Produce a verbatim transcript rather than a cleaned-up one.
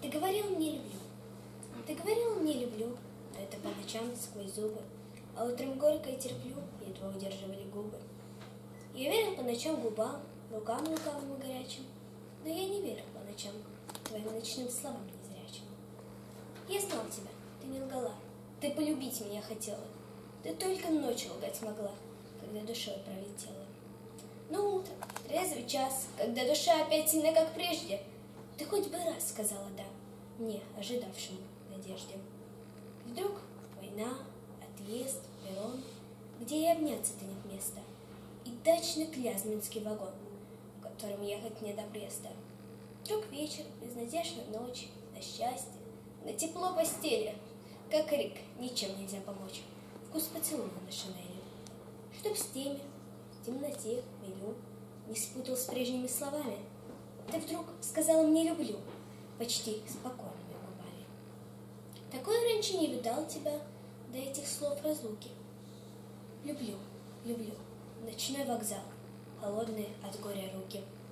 Ты говорил, не люблю. Ты говорил, не люблю, но это по ночам сквозь зубы, а утром горько и терплю, едва удерживали губы. Я верил по ночам губам, рукам лукавым и горячим, но я не верил по ночам твоим ночным словам незрячим. Я знал тебя, ты не лгала, ты полюбить меня хотела, ты только ночью лгать могла, когда душой пролетела. Но утро, трезвый час, когда душа опять сильна, как прежде, ты хоть бы раз сказала «да» мне, ожидавшему надежде. Вдруг война, отъезд, перрон, где и обняться-то нет места, и дачный клязьминский вагон, в котором ехать не до Бреста. Вдруг вечер, безнадежная ночь, на счастье, на тепло постели, как крик, ничем нельзя помочь, вкус поцелуя на шинели. Чтоб с теми, в темноте, мелю, не спутал с прежними словами, ты вдруг сказала мне «люблю», почти спокойными губами. Такое раньше не видал тебя до этих слов разлуки. Люблю, люблю, ночной вокзал, холодные от горя руки.